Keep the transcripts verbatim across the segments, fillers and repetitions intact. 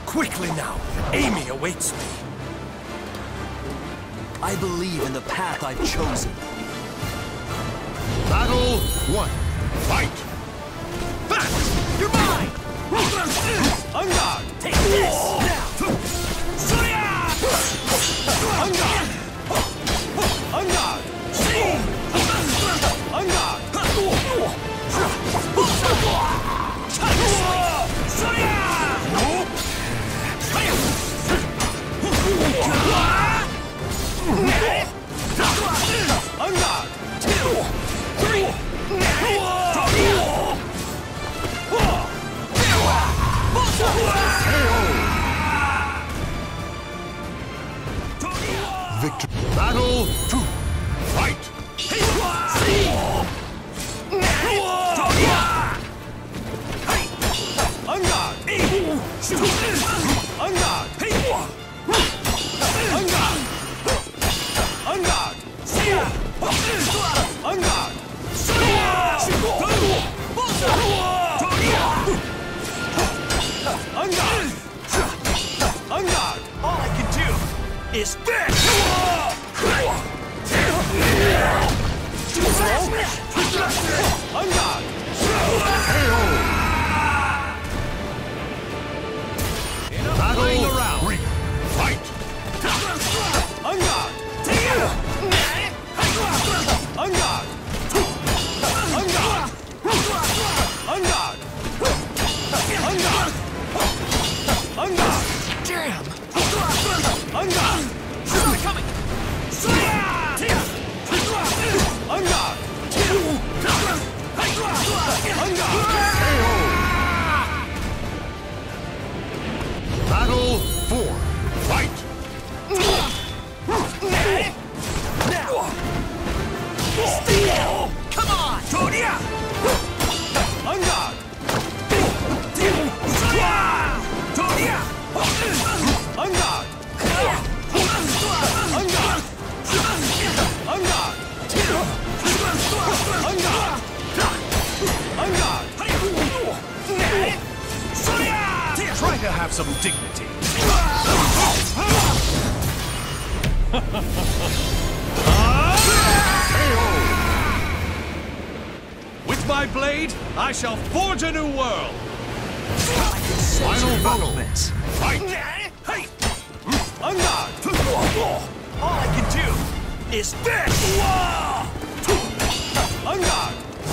Quickly now, Amy awaits me. I believe in the path I've chosen. Battle one. Fight! Fast! You're mine! On guard! Take this! Now! Soya! On guard! On guard! See! On guard! Soya! On guard! Two! Three! Victory. Battle two. Fight! On guard! On guard! On guard! On guard! On guard! On guard! On guard! All I can do is this! On guard! Battle around. Three. Fight! On guard! On guard! On guard! On guard! On guard! On guard! Damn! On guard! She's coming! On guard! On guard! Battle four. Fight! Now! Come on! Tonya! On guard! Tonya! On guard! On guard! On guard! On guard! On guard! Try to have some dignity. With my blade, I shall forge a new world. Final battle. Fight! Hey! On guard! All I can do is this! On guard!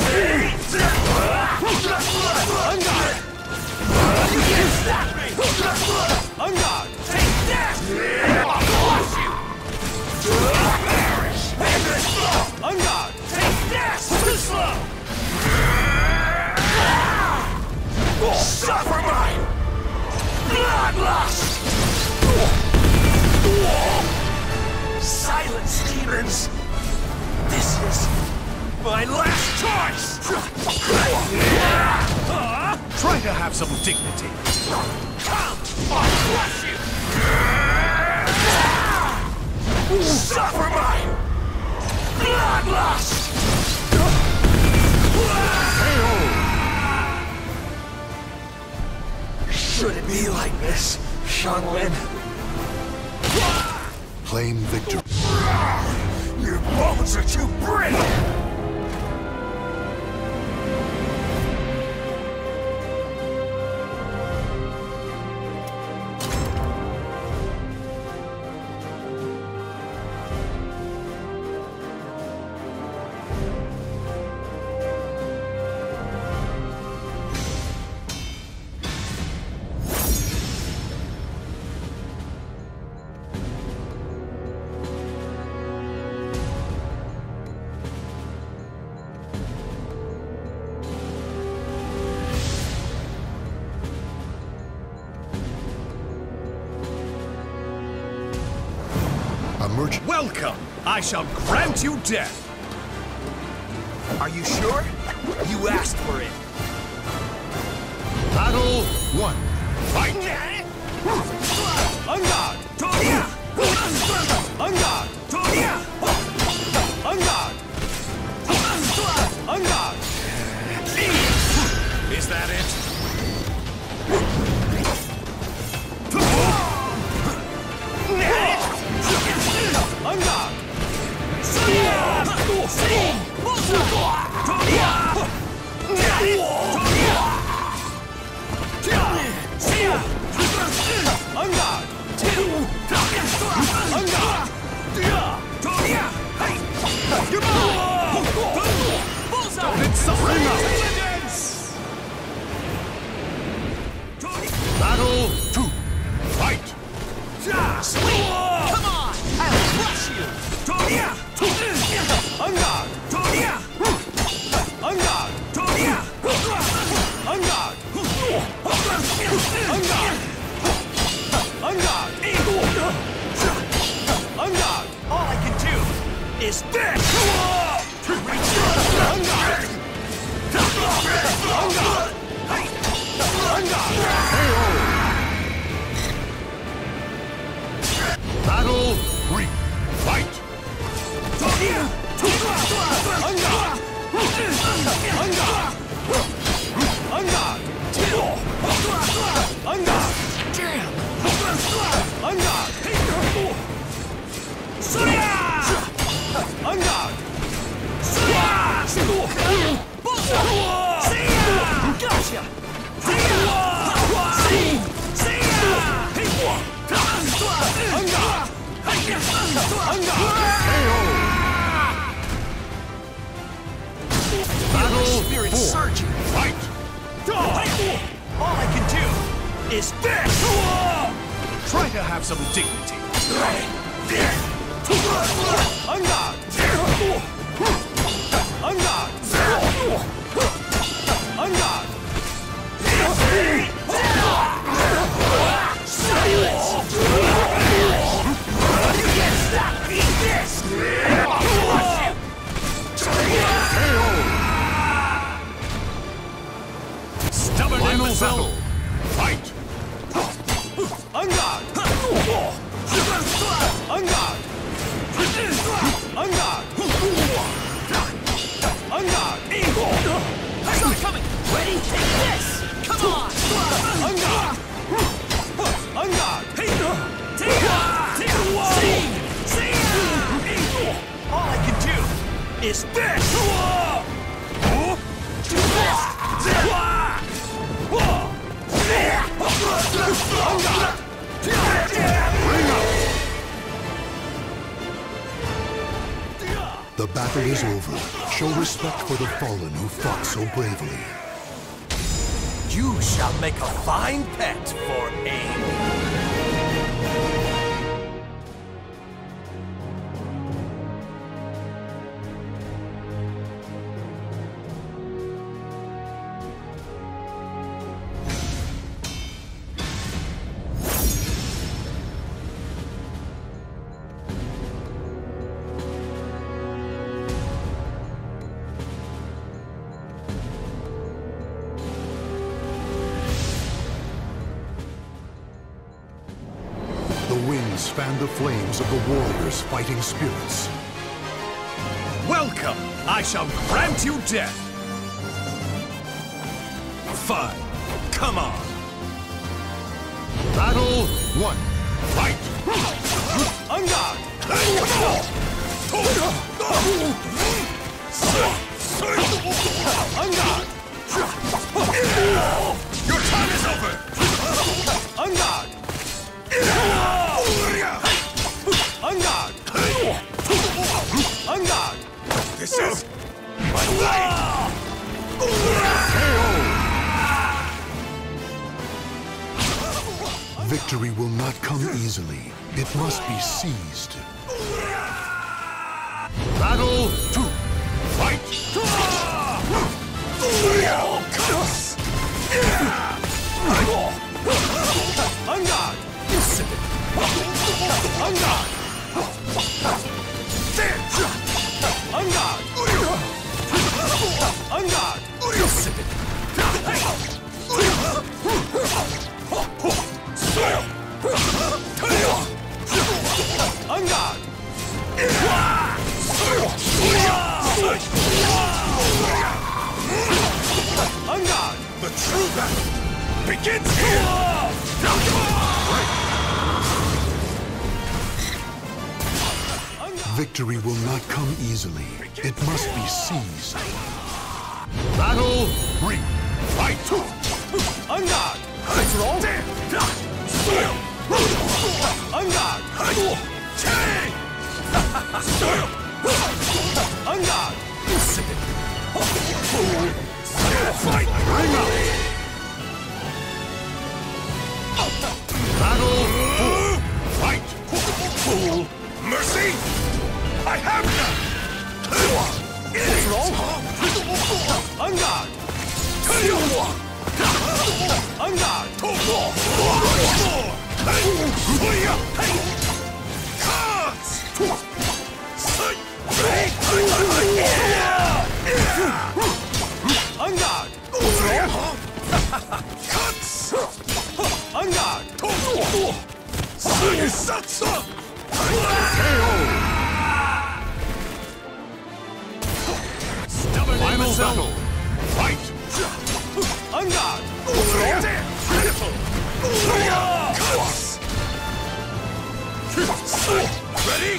On guard! On guard! Take that! On guard! Take that! Too slow! Suffer my bloodlust! Silence, demons! This is my last choice! Try to have some dignity. Come! I'll crush you! Suffer my bloodlust! Should it be like this, Xianglin? Claim victory. Your bones are too brittle! Welcome! I shall grant you death! Are you sure? You asked for it. Battle one. Fight! On guard! Tonya! On guard! Tonya! On guard! On guard! Is that it? Battle spirit surging. Fight! All I can do is this. Try to have some dignity. Unguard. Unguard. Unguard. Silence. You can't stop me. This. Stubborn Final imbecile. battle. Fight! Unguard. Unguard. Unguard. Unguard. I saw it coming! Ready? Take this! Come on! Unguard. Unguard. Take it! Take it! See! See ya! All I can do is this. The battle is over. Show respect for the fallen who fought so bravely. You shall make a fine pet for Amy. The winds fan the flames of the warriors' fighting spirits. Welcome! I shall grant you death! Fine. Come on! Battle one. Fight! Unguard. Unguard. Your time is over! Unguard. Unguard. Unguard. This is my life! Victory will not come easily. It must be seized. Battle two. Fight! Unguard. Unguard. Unguard. Unguard. Unguard. Unguard. The true battle begins here! Victory will not come easily. It must be seized. Battle three. Fight! Unguard. What's wrong? Unguard. Unguard. Fight! Bring up! Battle four. Fight! Mercy! I have none! What's wrong? Unguard. Unguard. Unguard. Cuts! Unguard. Stubborn Final battle! Fight! Unguard. Pitiful! Cuts! Ready?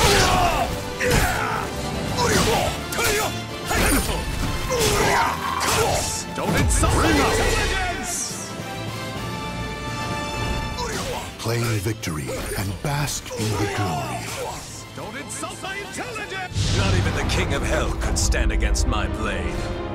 Pitiful! Cuts! Don't insult my intelligence! Claim victory and bask in the glory. Don't insult my intelligence! Not even the King of Hell could stand against my blade.